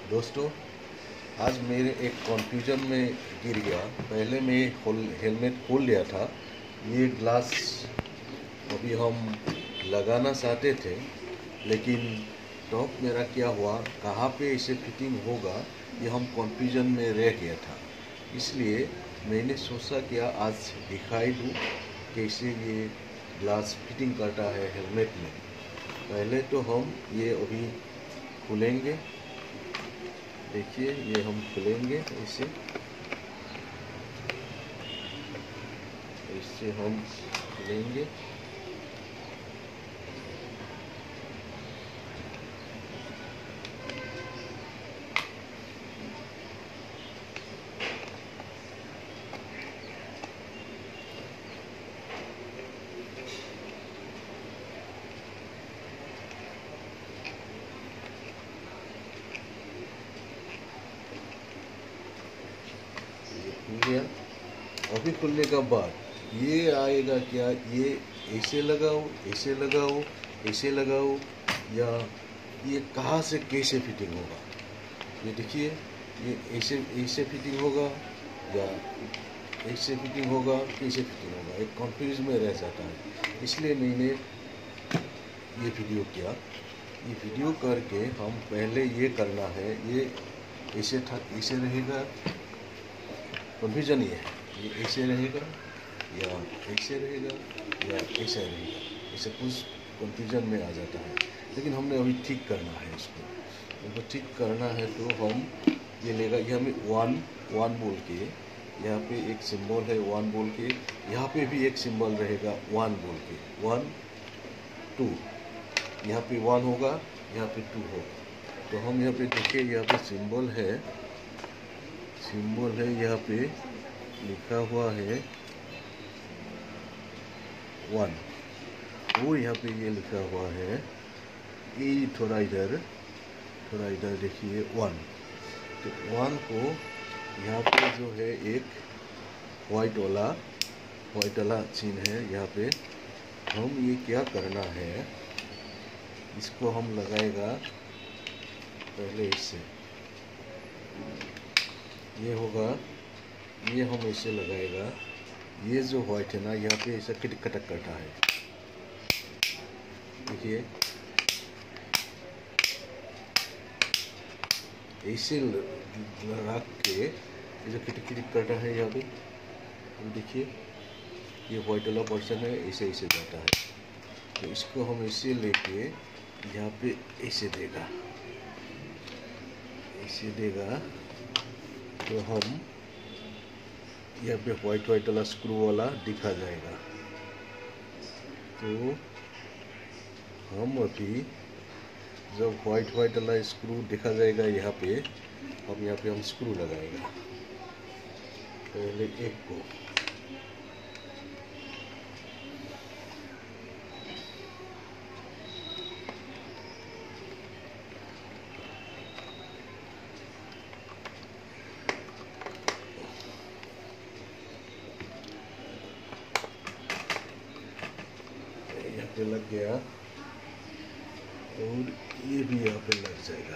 दोस्तों, आज मेरे एक कन्फ्यूजन में गिर गया। पहले मैं हेलमेट खोल लिया था। ये ग्लास अभी हम लगाना चाहते थे, लेकिन टॉप मेरा क्या हुआ, कहाँ पे इसे फिटिंग होगा, ये हम कन्फ्यूजन में रह गया था। इसलिए मैंने सोचा कि आज दिखाई दूँ कैसे ये ग्लास फिटिंग करता है हेलमेट में। पहले तो हम ये अभी खोलेंगे। देखिए, ये हम खोलेंगे इसे हम खोलेंगे। अभी खुलने का बाद ये आएगा क्या, ये ऐसे लगाओ, ऐसे लगाओ, ऐसे लगाओ, या ये कहाँ से कैसे फिटिंग होगा। ये देखिए, ये ऐसे ऐसे फिटिंग होगा या ऐसे फिटिंग होगा, कैसे फिटिंग होगा, एक कंफ्यूज में रह जाता है। इसलिए मैंने ये वीडियो किया। ये वीडियो करके हम पहले ये करना है, ये ऐसे था, ऐसे रहेगा। कन्फ्यूजन ये है, ये ऐसे रहेगा या ऐसे रहेगा या ऐसे रहेगा, ऐसे कुछ कन्फ्यूजन में आ जाता है। लेकिन हमने अभी ठीक करना है इसको ठीक करना है। तो हम ये लेगा, ये हमें वन बोल के, यहाँ पे एक सिंबल है वन बोल के, यहाँ पे भी एक सिंबल रहेगा वन बोल के, 1 2, यहाँ पे 1 होगा, यहाँ पे 2 होगा। तो हम यहाँ पे देखिए, यहाँ पे सिंबल है यहाँ पे लिखा हुआ है 1, और यहाँ पे ये लिखा हुआ है ये थोड़ा इधर देखिए 1। तो 1 को यहाँ पे जो है एक वाइट वाला चिन्ह है। यहाँ पे हम ये क्या करना है, इसको हम लगाएगा पहले इससे, ये होगा, ये हम ऐसे लगाएगा। ये जो व्हाइट है ना, यहाँ पे ऐसा खटक करता है। देखिए, ऐसे रख के ये जो खिटक करता है यहाँ पे, देखिए ये व्हाइट वाला पर्सन है, ऐसे जाता है। तो इसको हम ऐसे लेके यहाँ पे ऐसे देगा, तो हम यहाँ पे व्हाइट वाला स्क्रू वाला दिखा जाएगा। तो हम अभी जब व्हाइट वाला स्क्रू दिखा जाएगा, यहाँ पे हम स्क्रू लगाएगा। पहले एक को लग गया, और ये भी यहाँ पे लग जाएगा।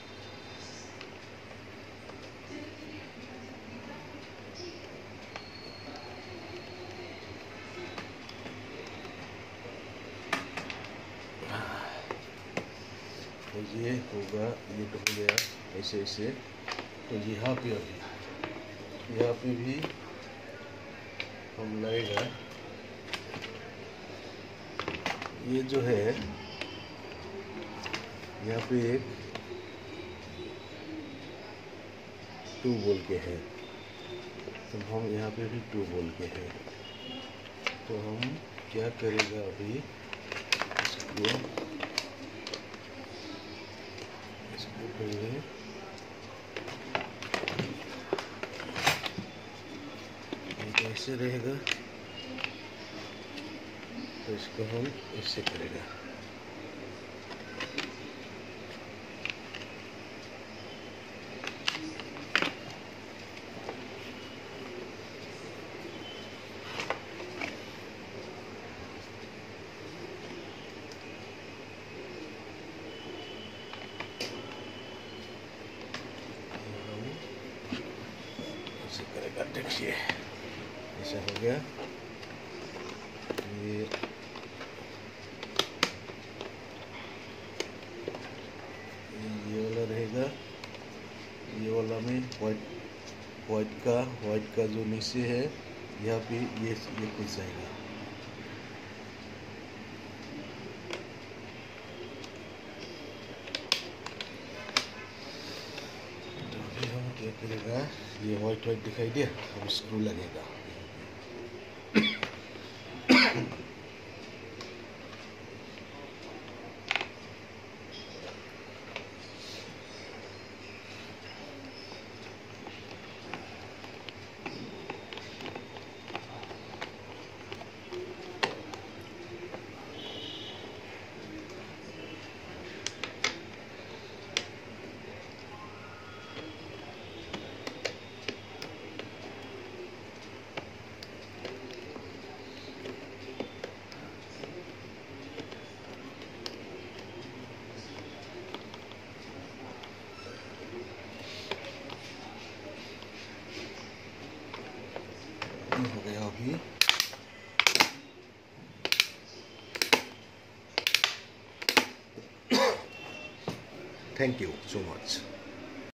तो ये होगा, ये तो हो गया ऐसे। तो यहाँ पे भी हम लगेगा, ये जो है यहाँ पे एक 2 बोल के है, तो हम यहाँ पे भी 2 बोल के है। तो हम क्या करेगा, अभी इसको पहले ऐसे रहेगा, तो इसको हम ऐसे करेगा। देखिए ऐसा हो गया। ये वाला रहेगा, ये वाला में व्हाइट का जो नीचे है यहाँ पे ये कुछ जाएगा। तो अभी हम क्या करेगा, ये व्हाइट दिखाई दिया, अब स्क्रू लगेगा। हो गया अभी। Thank you so much.